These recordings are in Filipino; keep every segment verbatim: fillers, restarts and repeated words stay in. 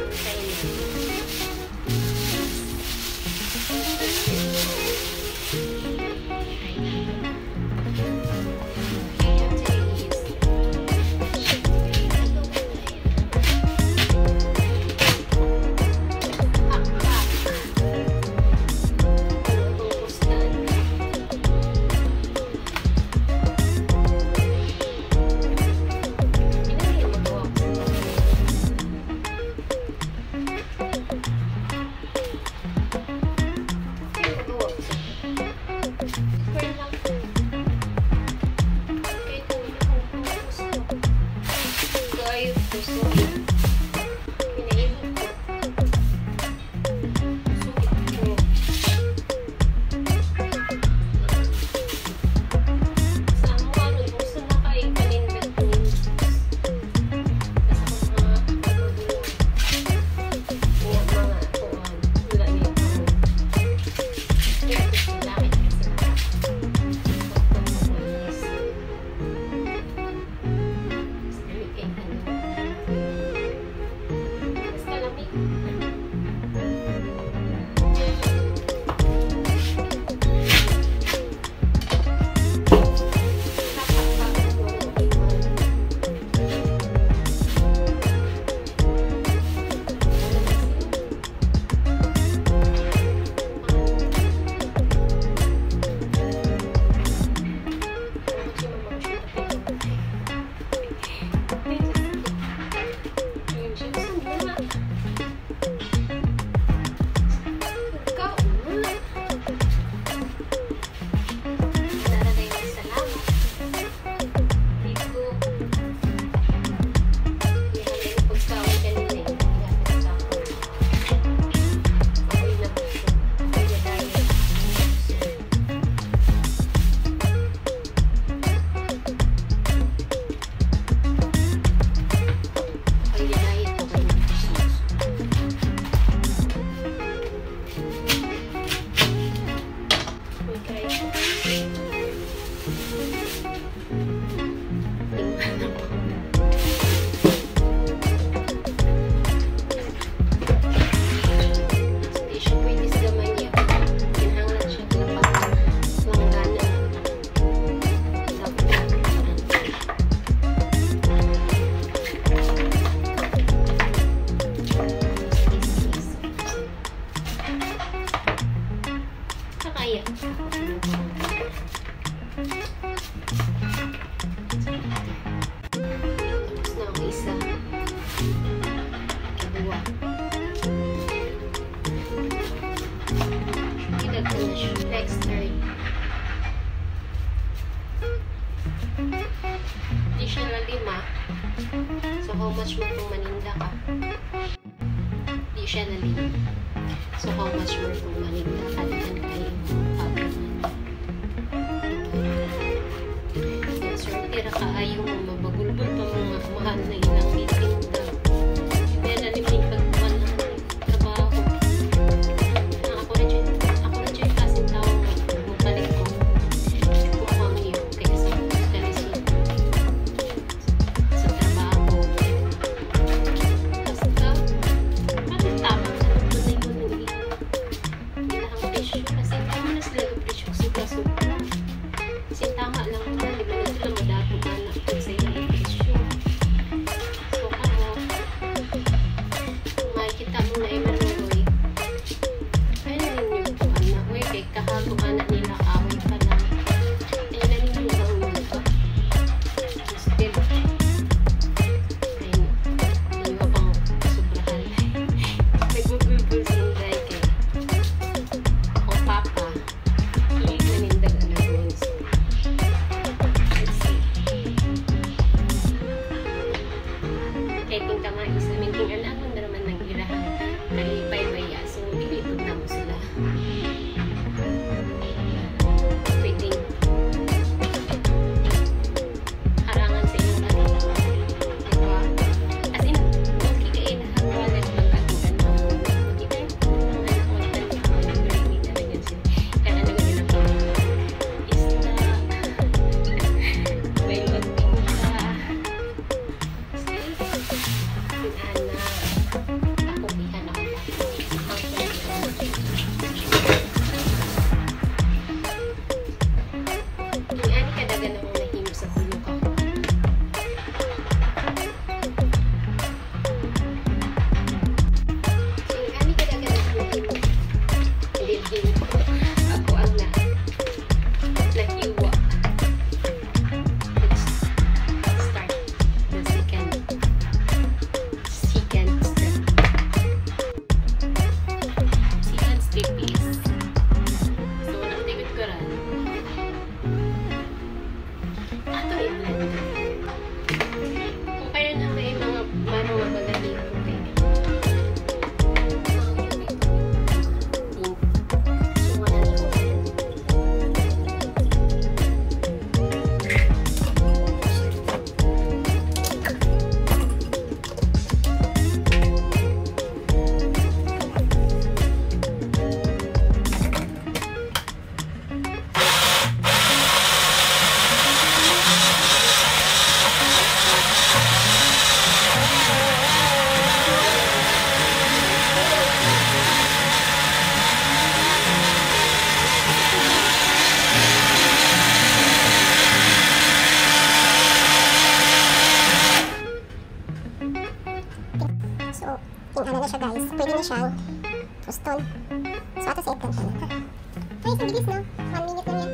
Next third. Di siya na lima. So, how much mo kung maninda ka? Di siya na lima. So, how much mo kung maninda ka? Diyan kayo. Yan, sir. Tira ka ayaw mo mabagulbol pa mga mahal na ilang meeting ka. Kaya na liming pagkuhan na trabaho. Ako na dyan. Ako na dyan kasi tao balik ko. Kumang iyo. Kaya sa kalisod. Sa trabaho. Basta, bakit tama ka na tunay mo nang iyo? Hindi na ang presyo. Kasi tama na sila ang presyo. Sobra-sobra. Kasi tama lang naman. Di ba na sila madato ka na. Kasi na siya guys. Pwede na siyang uston. So, ato sa eggplant na. Guys, ang bilis no? one minute lang yan.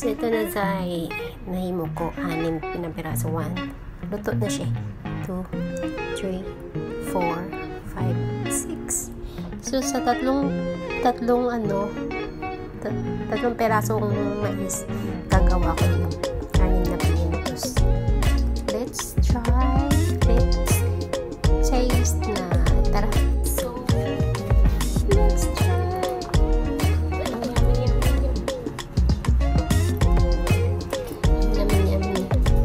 So, ito na Zay. Nahimo ko. Anim pinapiraso. One. Luto na siya. Two, three, four, five, six. So, sa tatlong, tatlong ano, tat, tatlong perasong mais, gagawa ko yung anim na pinitos. Let's try. Let's taste na. Tara. So, let's try. Yummy, yummy, yummy. Yummy, yummy.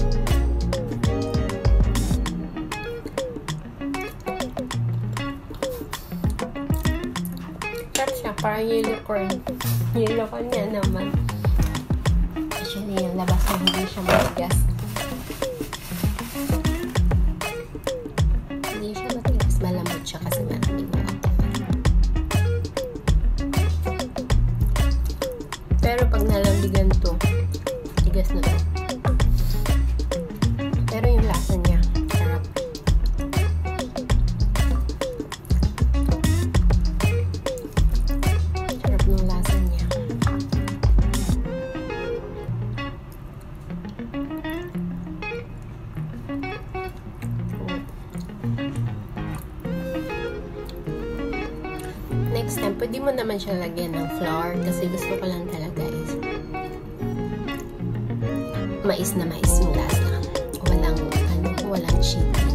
Sarap siya. Parang yellow corn. Yellow corn nga naman. Actually, yung labas na hindi siya matigas. Hindi siya matigas. Malamot siya kasi maraming mga. Pero pag nalambigan to, tigas na to. Pero yung lasa niya, sarap. Sarap ng lasa niya. Next time, pwede mo naman siya lagyan ng flour kasi gusto ko lang talaga is mais na mais yung lasa. Walang, ano, walang chili.